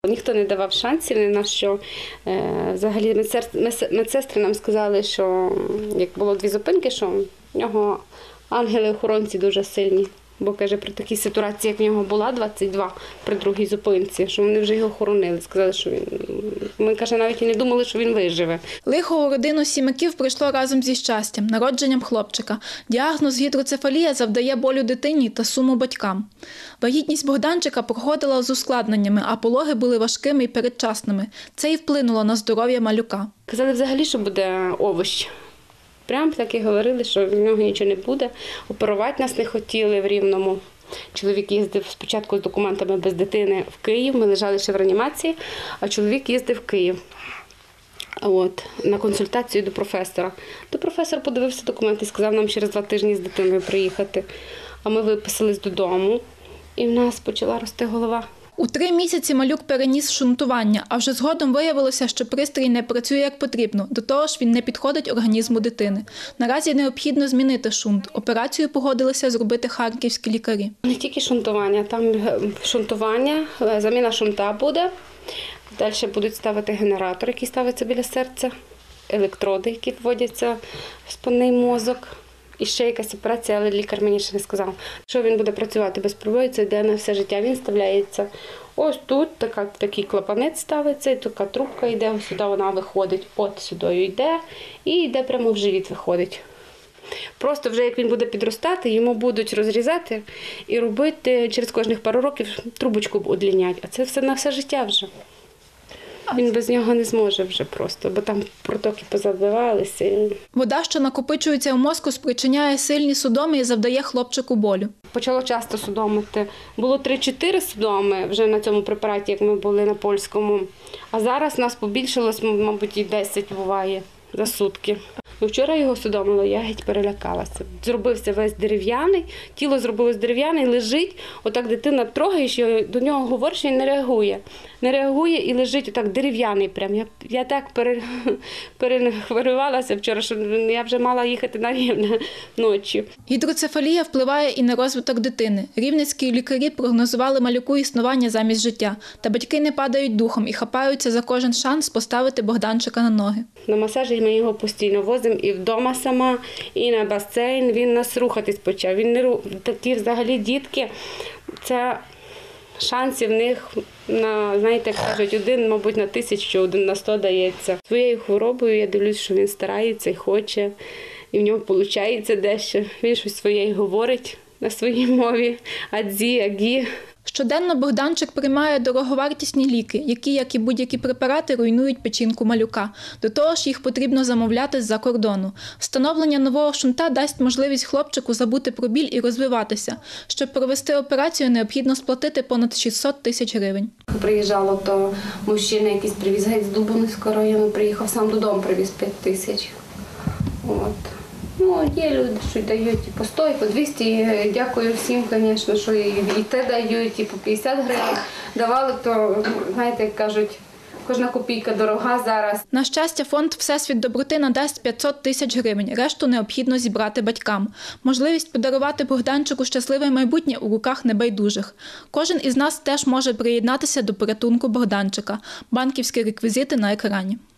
Ніхто не давав шансів ні на що. Взагалі медсестри нам сказали, що як було 2 зупинки, що в нього ангели-охоронці дуже сильні. Бо, каже, при такій ситуації, як в нього була 22 при 2-й зупинці, що вони вже його хоронили. Сказали, що ми, каже, навіть і не думали, що він виживе. Лихо у родину Сімаків прийшло разом зі щастям – народженням хлопчика. Діагноз гідроцефалія завдає болю дитині та суму батькам. Вагітність Богданчика проходила з ускладненнями, а пологи були важкими і передчасними. Це і вплинуло на здоров'я малюка. Казали взагалі, що буде овощ. Прямо так і говорили, що в нього нічого не буде. Оперувати нас не хотіли в Рівному. Чоловік їздив спочатку з документами без дитини в Київ, ми лежали ще в реанімації, а чоловік їздив в Київ на консультацію до професора. Професор подивився документи і сказав нам через 2 тижні з дитиною приїхати. А ми виписались додому, і в нас почала рости голова. У 3 місяці малюк переніс шунтування, а вже згодом виявилося, що пристрій не працює як потрібно. До того ж, він не підходить організму дитини. Наразі необхідно змінити шунт. Операцію погодилися зробити харківські лікарі. Не тільки шунтування, там шунтування, заміна шунта буде. Далі будуть ставити генератор, який ставиться біля серця, електроди, які вводяться в спинний мозок. І ще якась операція, але лікар мені ще не сказав, що він буде працювати без пробою, це йде на все життя. Він вставляється ось тут, такий клапанець ставиться, і така трубка йде, ось сюди вона виходить, от сюди йде, і йде прямо в живіт виходить. Просто вже як він буде підростати, йому будуть розрізати і робити через кожних пару років трубочку удлінять, а це все на все життя вже. Він без нього не зможе вже просто, бо там протоки позабивалися. Вода, що накопичується в мозку, спричиняє сильні судоми і завдає хлопчику болю. Почало часто судомити. Було 3-4 судоми вже на цьому препараті, як ми були на польському. А зараз нас побільшилось, мабуть, і 10 буває за сутки. Вчора його судомило, я геть перелякалася. Зробився весь дерев'яний, тіло зробилось дерев'яне, лежить, отак дитина трогаєш, до нього говориш, він не реагує. Не реагує і лежить отак дерев'яний прям. Я так перехвилювалася вчора, що я вже мала їхати на Рівне ночі. Гідроцефалія впливає і на розвиток дитини. Рівненські лікарі прогнозували малюку існування замість життя. Та батьки не падають духом і хапаються за кожен шанс поставити Богданчика на ноги. На масажі ми його постійно возимо і вдома сама, і на басейн. Він нас рухатись почав. Такі взагалі дітки, це шансів в них, знаєте, як кажуть, 1, мабуть, на 1000, 1 на 100 дається. Своєю хворобою я дивлюсь, що він старається і хоче, і в нього виходить дещо. Він щось своє говорить на своїй мові, адзі, агі. Щоденно Богданчик приймає дороговартісні ліки, які, як і будь-які препарати, руйнують печінку малюка. До того ж, їх потрібно замовляти з-за кордону. Встановлення нового шунта дасть можливість хлопчику забути про біль і розвиватися. Щоб провести операцію, необхідно сплатити понад 600 тисяч гривень. Приїжджало, то мужчина якийсь привіз геть з Дубинського району, приїхав, сам додому привіз 5 тисяч. Є люди, що дають і по 100, і по 200. Дякую всім, звісно, що і те дають, і по 50 гривень. Давали, то, знаєте, як кажуть, кожна копійка дорога зараз. На щастя, фонд «Всесвіт доброти» надасть 500 тисяч гривень. Решту необхідно зібрати батькам. Можливість подарувати Богданчику щасливе майбутнє у руках небайдужих. Кожен із нас теж може приєднатися до порятунку Богданчика. Банківські реквізити на екрані.